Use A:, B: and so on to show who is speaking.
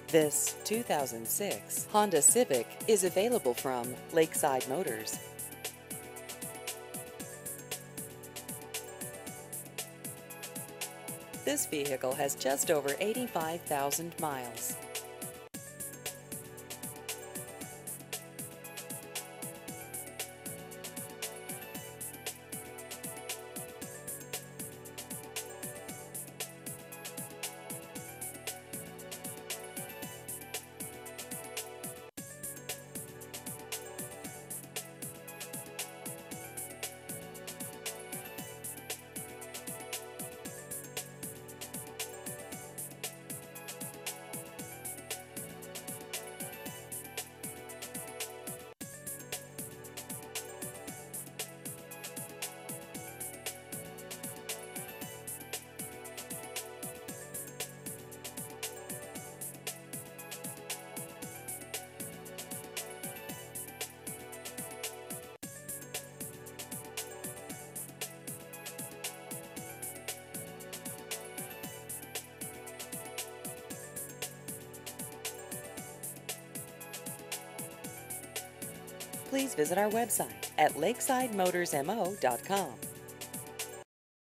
A: This 2006 Honda Civic is available from Lakeside Motors. This vehicle has just over 85,000 miles. Please visit our website at lakesidemotorsmo.com.